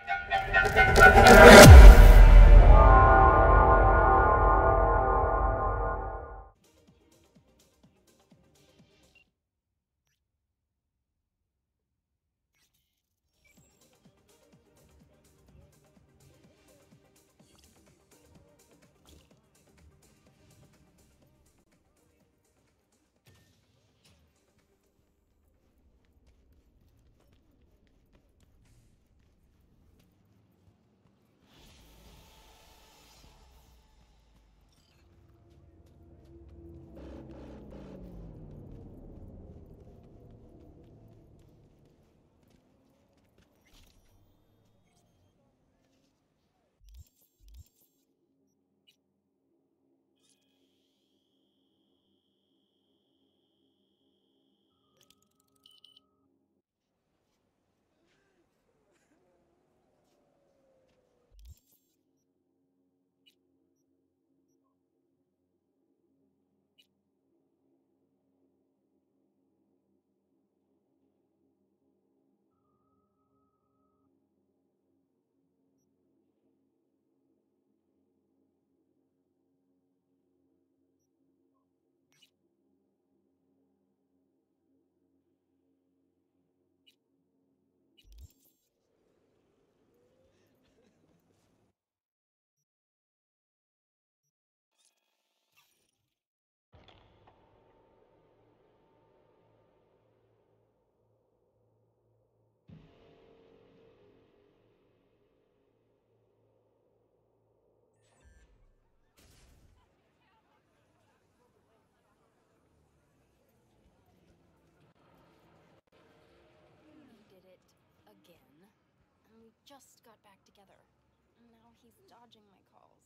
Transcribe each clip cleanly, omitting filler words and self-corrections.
Just got back together. Now he's dodging my calls.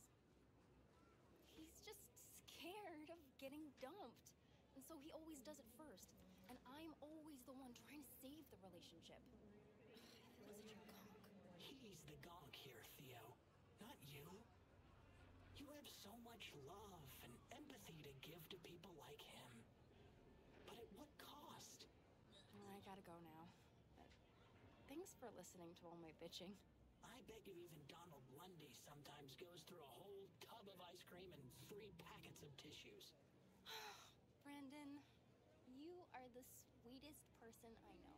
He's just scared of getting dumped. And so he always does it first. And I'm always the one trying to save the relationship. I feel such a gonk. He's the gonk here, Theo. Not you. You have so much love and empathy to give to people like him. But at what cost? I gotta go now. Thanks for listening to all my bitching. I bet you even Donald Lundy sometimes goes through a whole tub of ice cream and 3 packets of tissues. Brandon, you are the sweetest person I know.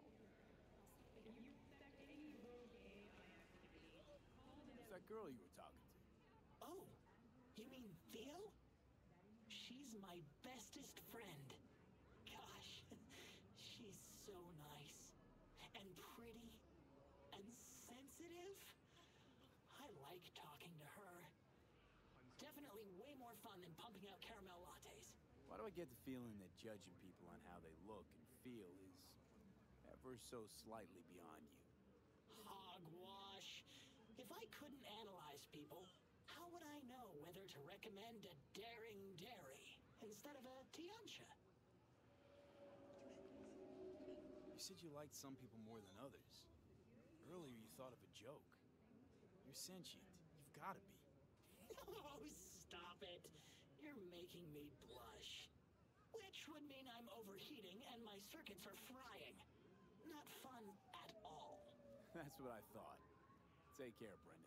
Who's that girl you were talking to? Oh, you mean Theo? She's my bestest friend. Gosh, she's so nice and pretty. And sensitive? I like talking to her. Definitely way more fun than pumping out caramel lattes. Why do I get the feeling that judging people on how they look and feel is ever so slightly beyond you? Hogwash. If I couldn't analyze people, how would I know whether to recommend a daring dairy instead of a Tiancha? You said you liked some people more than others. Earlier you thought of a joke. You're sentient. You've got to be. Oh, stop it. You're making me blush. Which would mean I'm overheating and my circuits are frying. Not fun at all. That's what I thought. Take care, Brendan.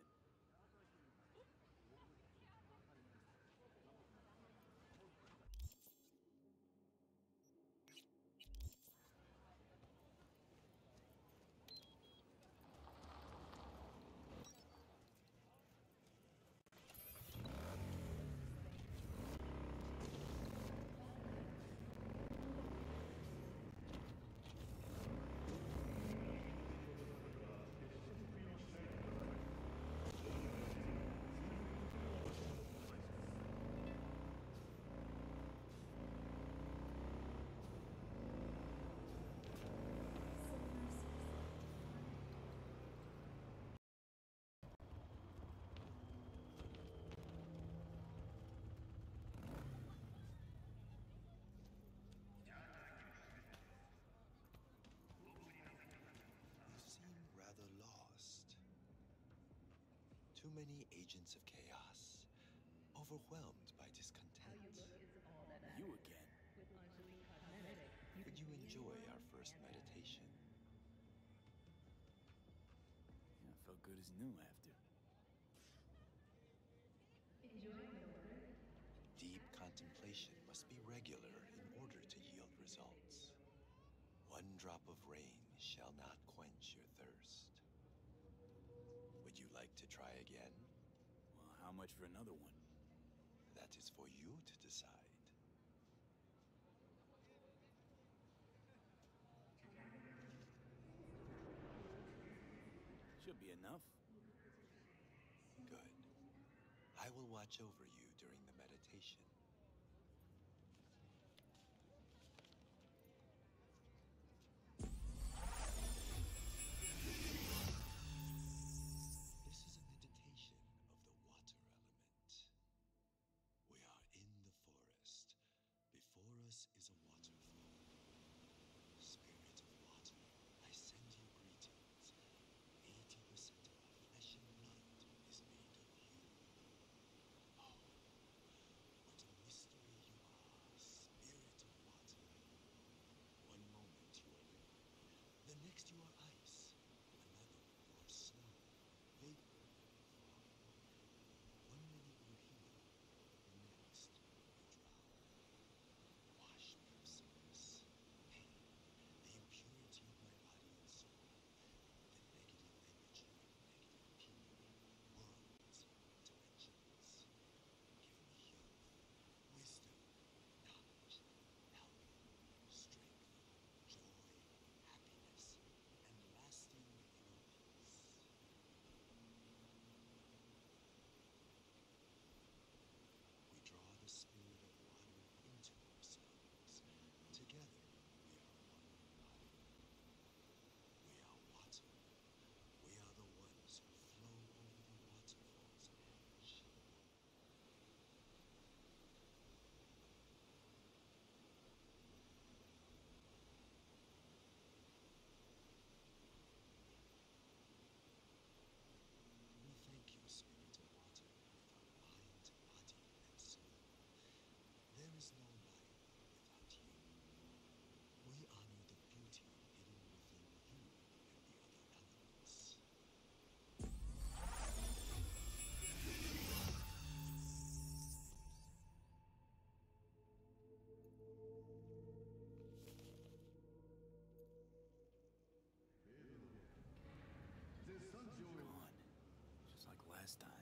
Too many agents of chaos, overwhelmed by discontent. You again. Would you enjoy our first meditation? Yeah, I felt good as new after. Deep contemplation must be regular in order to yield results. One drop of rain shall not quench your thirst. Would you like to try again? Well, how much for another one? That is for you to decide. Should be enough. Good. I will watch over you during the meditation. This is a meditation of the water element. We are in the forest. Before us is a waterfall. Spirit of water, I send you greetings. 80% of our flesh and blood is made of you. Oh, what a mystery you are, Spirit of water. One moment you are liquid, the next you are ice, another you are snow, vapor, fog. 1 minute you heal, the next you drown. Wash me of sickness, pain, the impurity of my body and soul, the negative energy of negative people, worlds, dimensions. Give me youth, wisdom, knowledge, health, strength, joy, happiness, and lasting inner peace. We draw the spirit of water into ourselves. Together, we are one body. We are water. We are the ones who flow over the waterfall's edge. We thank you, Spirit of Water, with our mind, body, and soul. There is no life without you. We honor the beauty hidden within you and the other elements. Gone. Just like last time.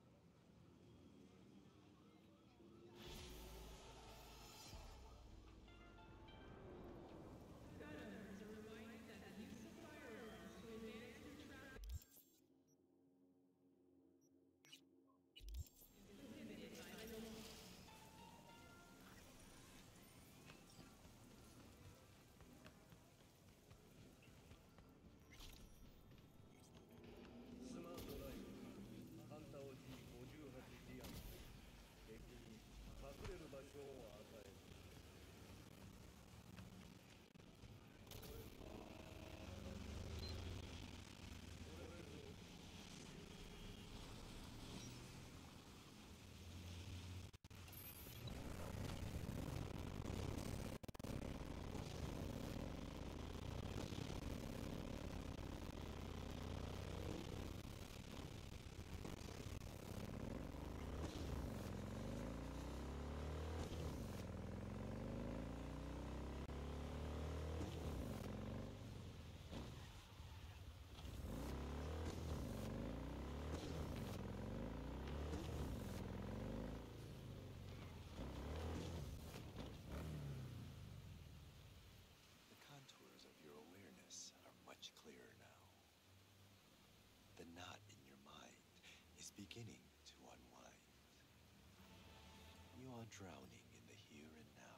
The contours of your awareness are much clearer now. The knot in your mind is beginning to unwind. You are drowning in the here and now.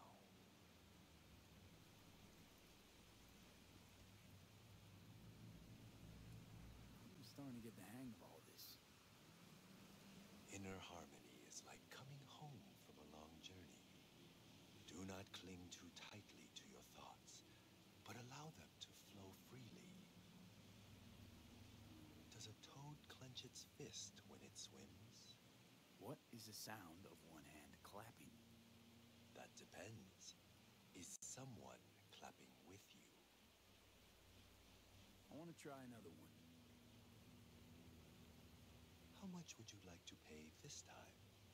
I'm starting to get the hang of all this. Inner harmony is like coming home from a long journey. Do not cling too tightly to your thoughts, but allow them to flow freely. Does a toad clench its fist when it swims? What is the sound of one hand clapping? That depends. Is someone clapping with you? I want to try another one. much would you like to pay this time?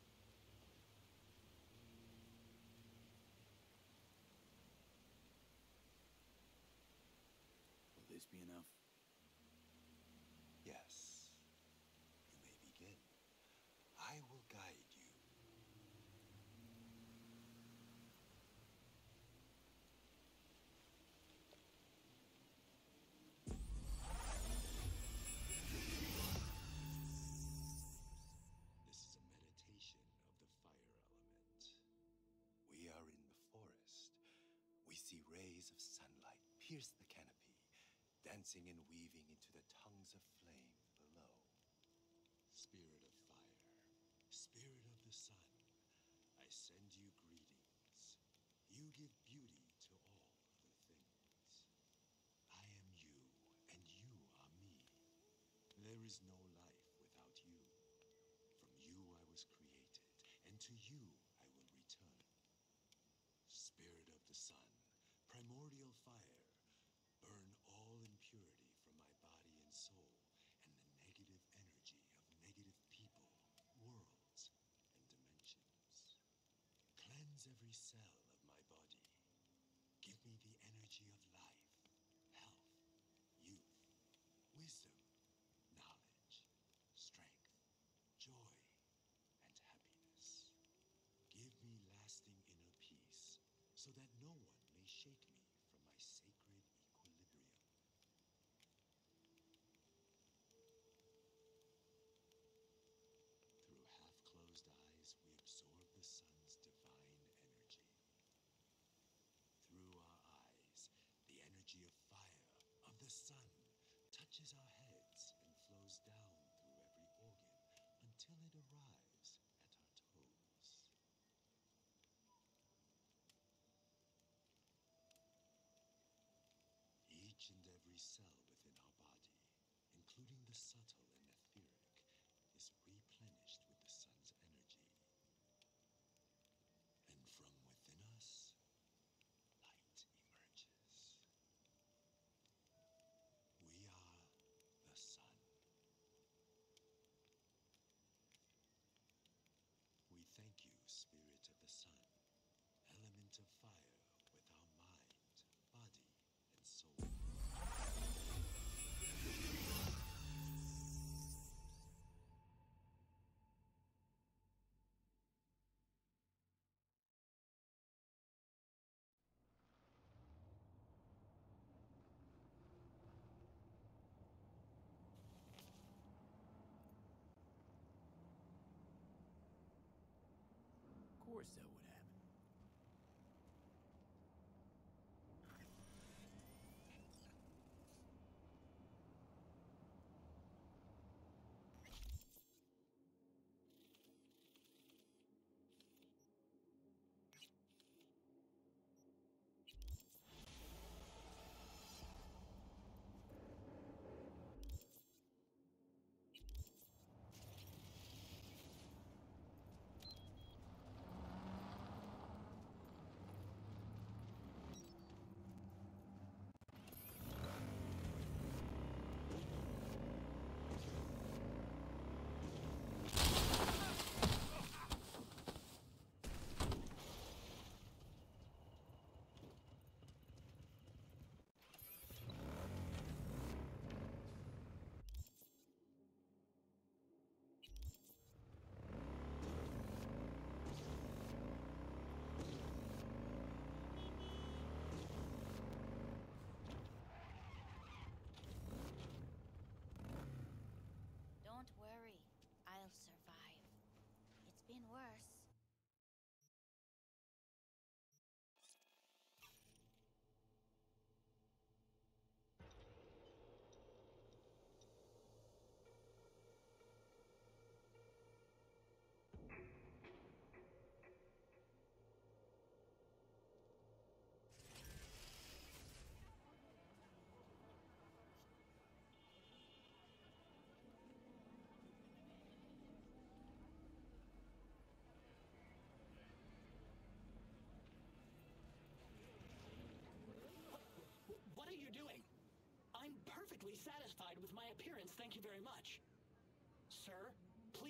Will this be enough? Yes. You may begin. I will guide you. This is a meditation of the fire element. We are in the forest. We see rays of sunlight pierce the canopy, dancing and weaving into the tongues of flame below. Spirit of fire, spirit of the sun, I send you greetings. You give beauty to all other things. I am you, and you are me. There is no life without you. From you I was created, and to you I will return. Spirit of the sun, primordial fire, burn all impurity from my body and soul, and the negative energy of negative people, worlds, and dimensions. Cleanse every cell of my body. Give me the energy of life, health, youth, wisdom, knowledge, strength, joy, and happiness. Give me lasting inner peace, so that no one may shake me from my sacred equilibrium. Through half-closed eyes, we absorb the sun's divine energy. Through our eyes, the energy of fire, of the sun, touches our heads and flows down through every organ until it arrives at our toes. Each and every cell within our body, including the subtle and etheric, is replenished with the sun's energy. And from within us, light emerges. We are the sun. We thank you, Spirit of the Sun, element of fire with our mind, body, and soul. Of course that would happen. Don't worry, I'll survive. It's been worse. What are you doing? I'm perfectly satisfied with my appearance, thank you very much. Sir,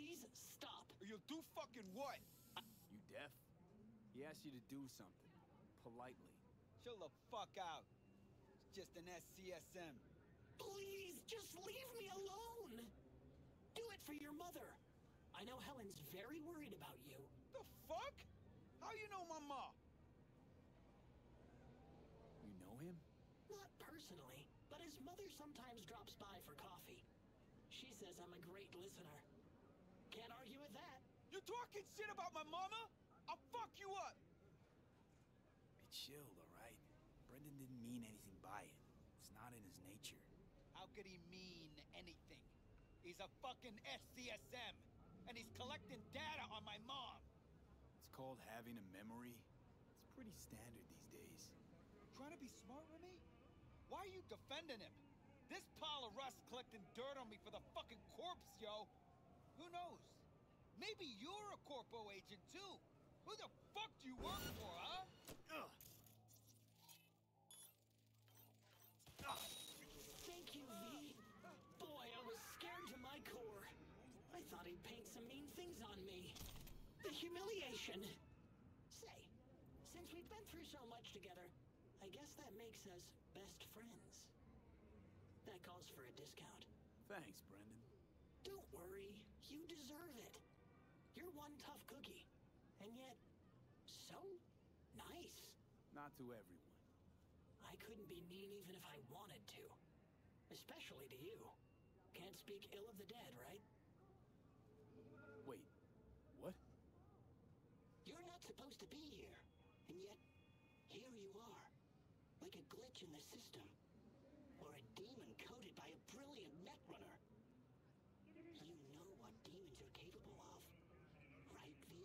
you'll do fucking what? You deaf? He asked you to do something. Politely. Chill the fuck out. It's just an SCSM. Please, just leave me alone! Do it for your mother. I know Helen's very worried about you. The fuck? How you know my ma? You know him? Not personally, but his mother sometimes drops by for coffee. She says I'm a great listener. Can't argue with that. You talking shit about my mama? I'll fuck you up! Be chilled, alright? Brendan didn't mean anything by it. It's not in his nature. How could he mean anything? He's a fucking SCSM, and he's collecting data on my mom. It's called having a memory. It's pretty standard these days. Trying to be smart with me? Why are you defending him? This pile of rust collecting dirt on me for the fucking corpse, yo. Who knows? Maybe you're a corpo agent too. Who the fuck do you work for, huh? Thank you, V. Boy, I was scared to my core. I thought he'd paint some mean things on me. The humiliation. Say, since we've been through so much together, I guess that makes us best friends. That calls for a discount. Thanks, Brendan. Don't worry, you deserve it. You're one tough cookie, and yet so nice. Not to everyone. I couldn't be mean even if I wanted to. Especially to you. Can't speak ill of the dead, right? Wait, what? You're not supposed to be here, and yet here you are. Like a glitch in the system. Or a demon coded by a brilliant netrunner. You know what demons are capable of, right, V?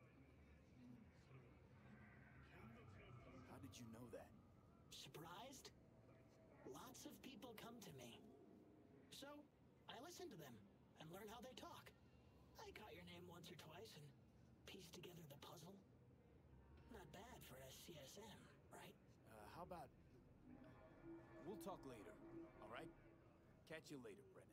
How did you know that? Surprised? Lots of people come to me. So, I listen to them and learn how they talk. I caught your name once or twice and pieced together the puzzle. Not bad for a CSM, right? How about... We'll talk later, alright? Catch you later, Brendan.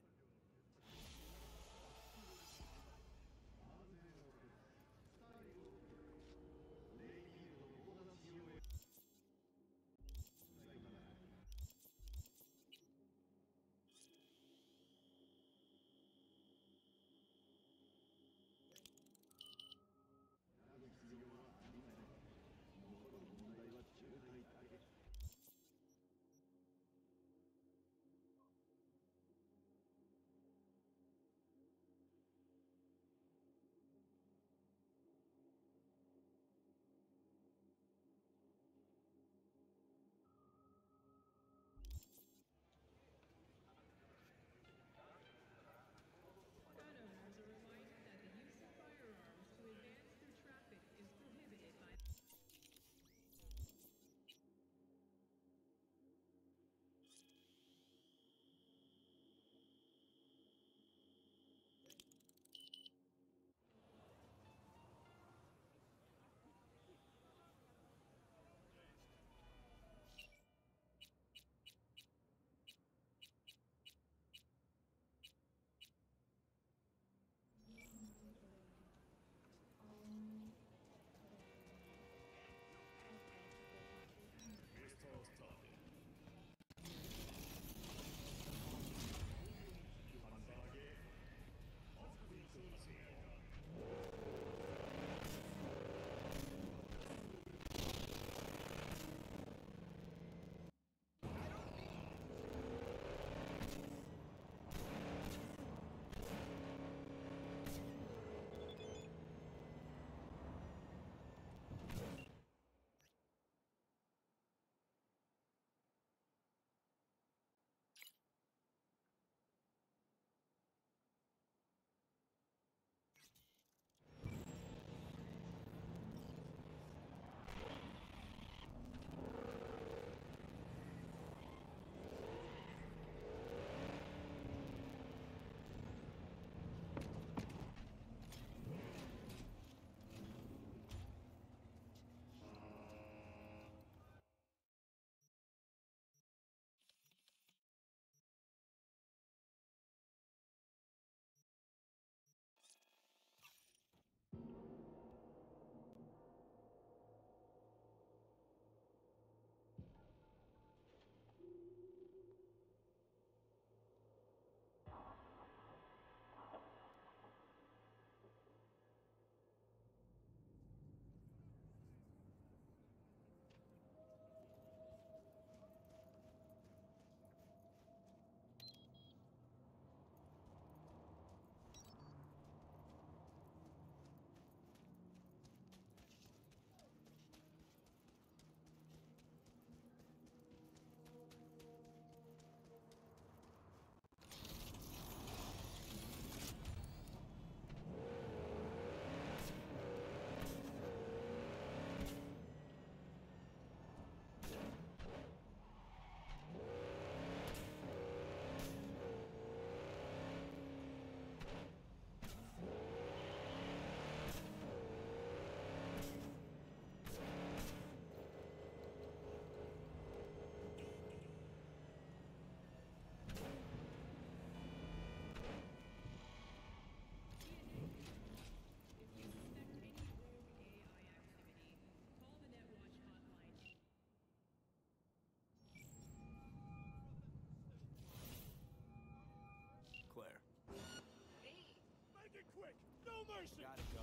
quick! No mercy! Gotta go.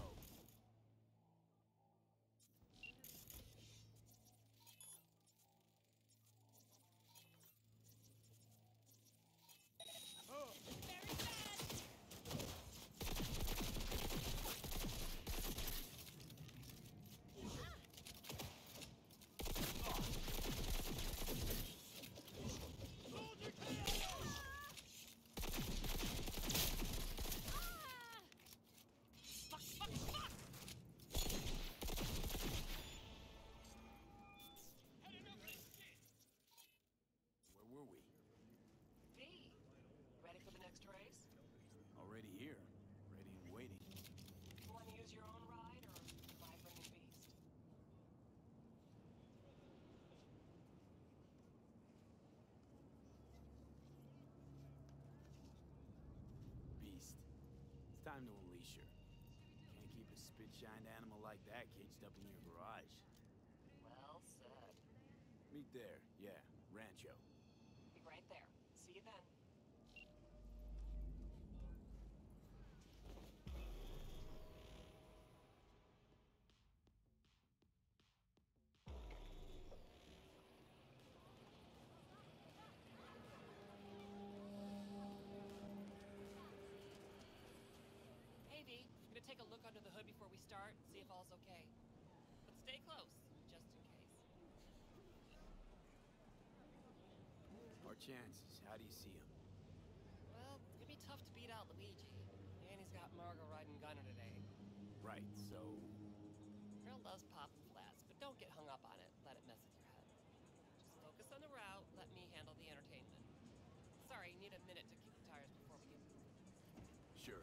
Where were we? V, ready for the next race? Already here. Ready and waiting. Want to use your own ride or ride bringing Beast? Beast. It's time to unleash her. Can't keep a spit-shined animal like that caged up in your garage. Well said. Meet there. Yeah, Rancho. Be right there. See you then. Hey V, I'm gonna take a look under the hood before we start, see if all's okay. But stay close, just in case. Our chances. How do you see him? Well, it's gonna be tough to beat out Luigi. And he's got Margot riding Gunner today. Right, so... Girl loves popping flats, but don't get hung up on it. Let it mess with your head. Just focus on the route, let me handle the entertainment. Sorry, you need a minute to kick the tires before we get moving. Sure.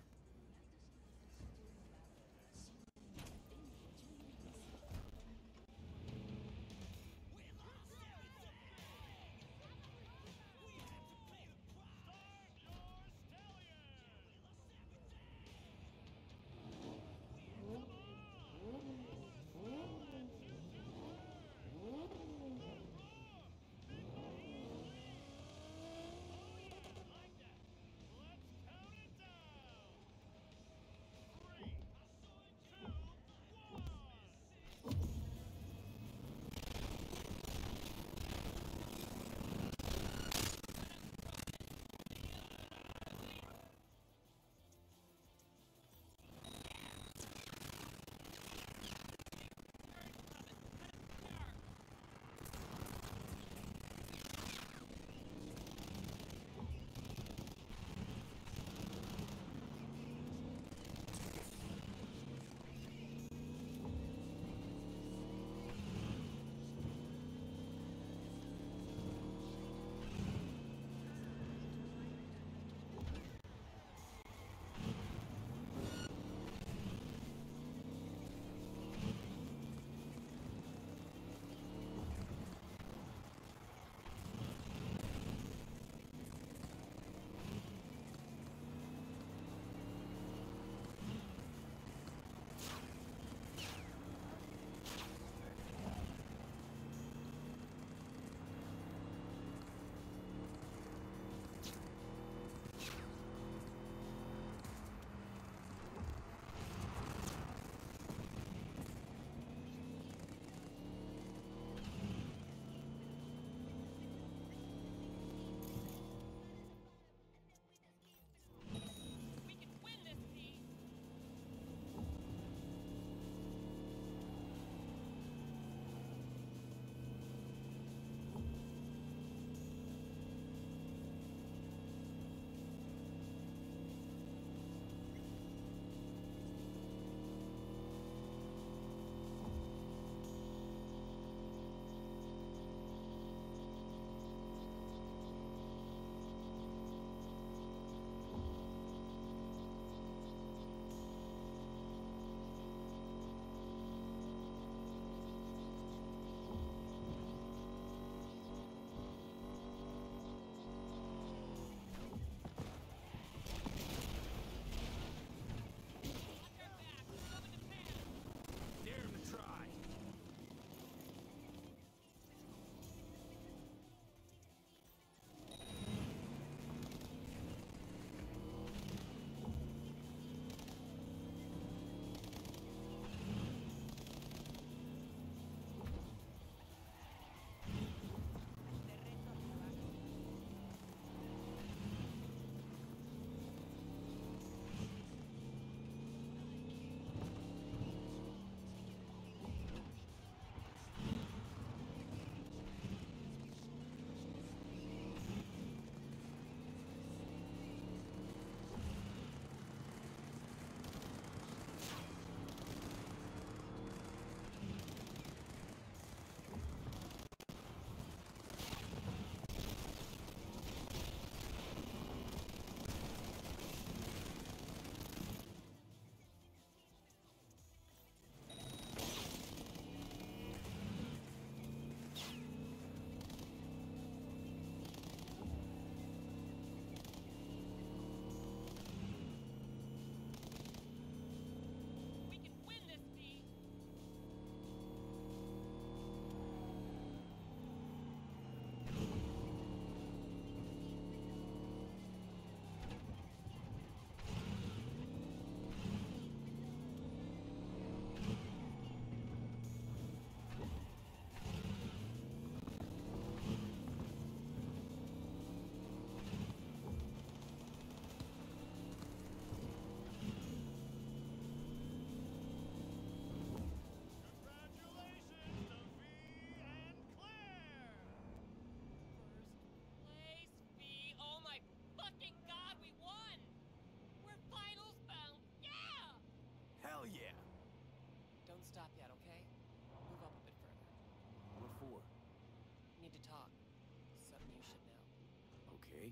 stop yet, okay? Move up a bit further. What for? Need to talk. Something you should know. Okay.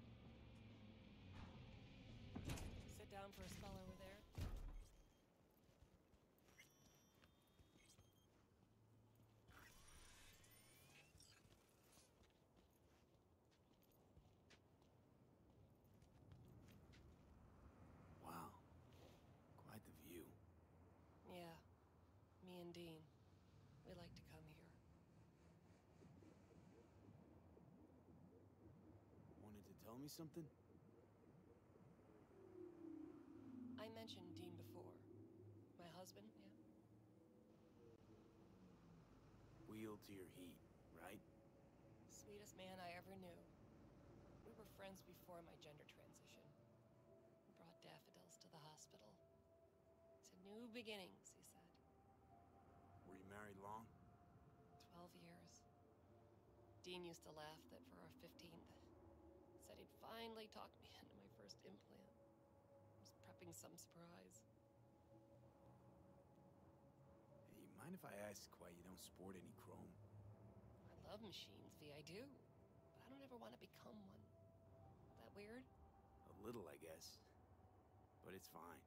Sit down for a spell over there. Wow. Quite the view. Yeah. Me and Dean. We like to come here. Wanted to tell me something? I mentioned Dean before. My husband, yeah? Wheel to your heat, right? Sweetest man I ever knew. We were friends before my gender transition. We brought daffodils to the hospital. To new beginnings, he said. Were you married long? 12 years. Dean used to laugh that for our 15th, said he'd finally talked me into my first implant. Was prepping some surprise. Hey, mind if I ask why you don't sport any chrome? I love machines, V, I do. But I don't ever want to become one. That weird? A little, I guess. But it's fine.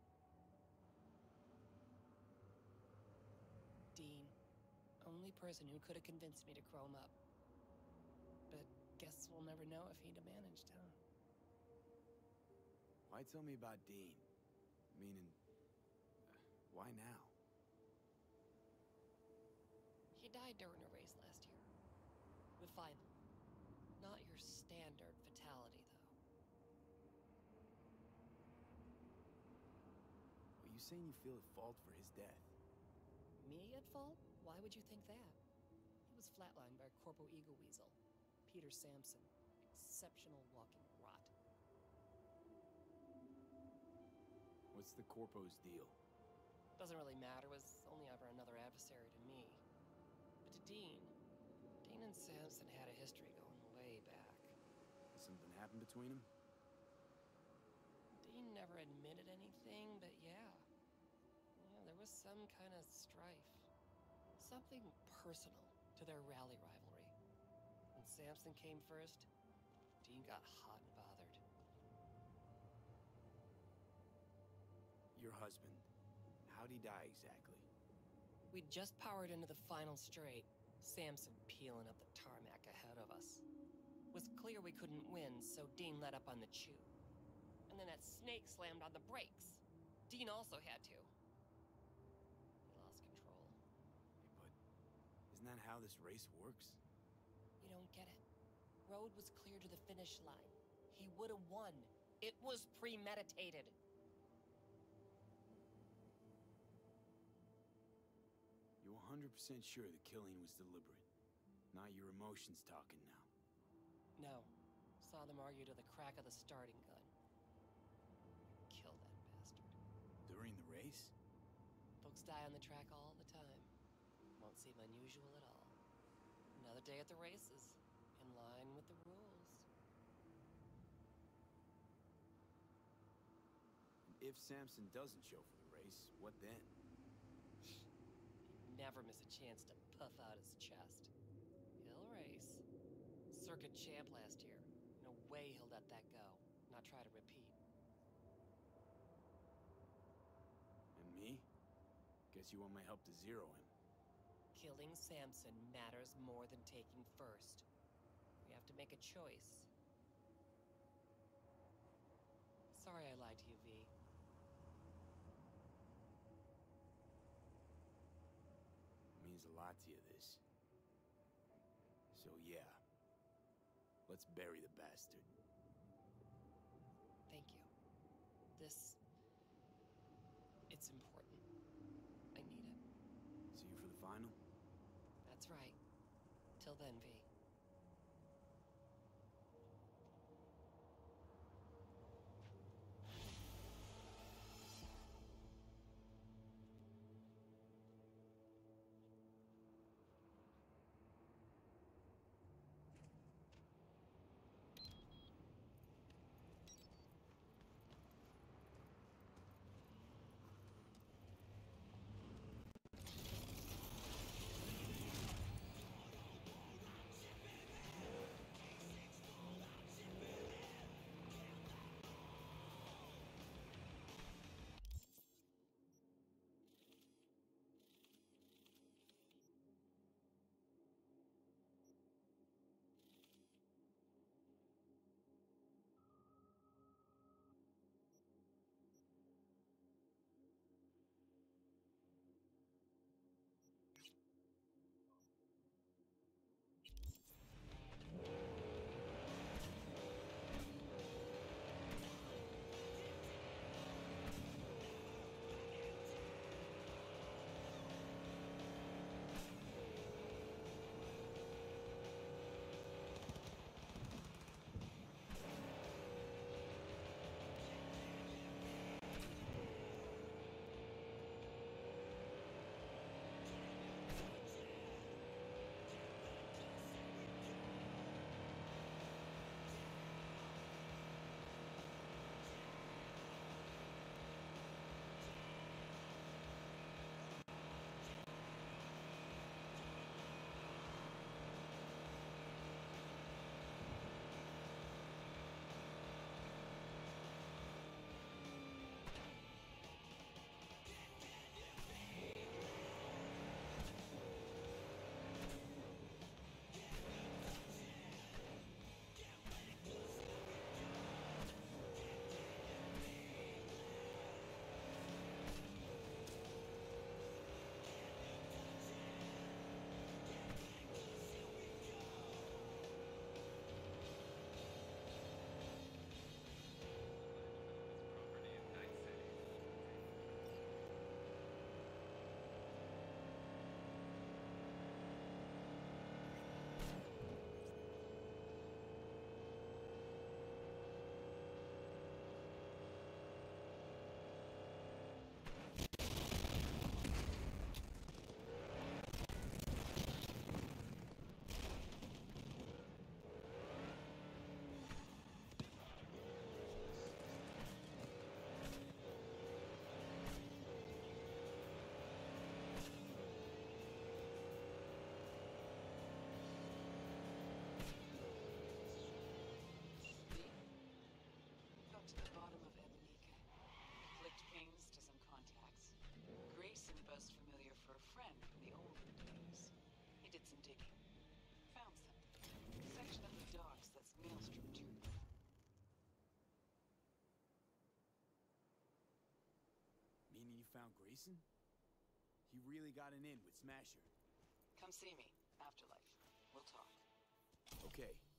Dean. Only person who could have convinced me to chrome up. But guess we'll never know if he'd have managed, huh? Why tell me about Dean? Meaning, why now? He died during a race last year. The final. Not your standard fatality, though. Are you saying you feel at fault for his death? Me at fault? Why would you think that? He was flatlined by a corpo ego weasel. Peter Sampson. Exceptional walking rot. What's the corpo's deal? Doesn't really matter, was only ever another adversary to me. But to Dean and Sampson had a history going way back. Something happened between them? Dean never admitted anything, but yeah. Yeah, there was some kind of strife. Something personal to their rally rivalry. When Sampson came first, Dean got hot and bothered. Your husband, how'd he die exactly? We'd just powered into the final straight, Sampson peeling up the tarmac ahead of us. Was clear we couldn't win, so Dean let up on the chew. And then that snake slammed on the brakes. Dean also had to. He lost control. But isn't that how this race works? You don't get it. Road was clear to the finish line. He would have won. It was premeditated. You 100% sure the killing was deliberate? Not your emotions talking now. No. Saw them argue to the crack of the starting gun. Kill that bastard. During the race? Folks die on the track all the time. Won't seem unusual at all. Another day at the races. In line with the rules. If Sampson doesn't show for the race, what then? Never miss a chance to puff out his chest. He'll race. Circuit champ last year. No way he'll let that go. Not try to repeat. And me? Guess you want my help to zero him. Killing Sampson matters more than taking first. We have to make a choice. Sorry I lied to you, V. Means a lot to you, this. So yeah. Let's bury the bastard. Thank you. It's important. I need it. See you for the final? That's right. Till then, V. best familiar for a friend from the olden days. He did some digging. Found something. A section of the docks that's Maelstrom turned. Meaning you found Grayson? He really got an in with Smasher. Come see me. Afterlife. We'll talk. Okay,